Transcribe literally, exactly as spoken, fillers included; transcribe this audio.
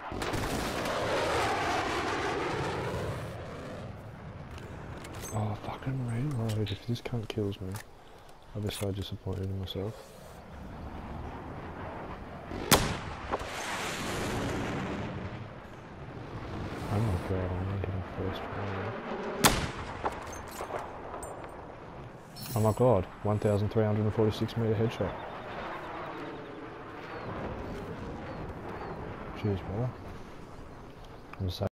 Oh, fucking reload. If this cunt kills me, I'll be so disappointed in myself. Oh my god, I'm gonna get him first try. Oh my god, one thousand three hundred forty-six meter headshot. Cheers, brother. I'm